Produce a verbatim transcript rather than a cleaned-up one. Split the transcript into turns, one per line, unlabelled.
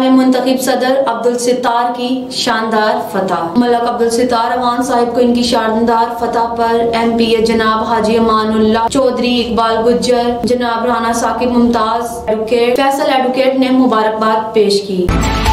में मुंतखब सदर अब्दुल सितार की शानदार फतह। मलक अब्दुल सितार अवान साहिब को इनकी शानदार फतह पर एम पी ए जनाब हाजी अमानुल्लाह चौधरी, इकबाल गुज्जर, जनाब राना साकिब मुमताज एडवोकेट, फैसल एडवोकेट ने मुबारकबाद पेश की।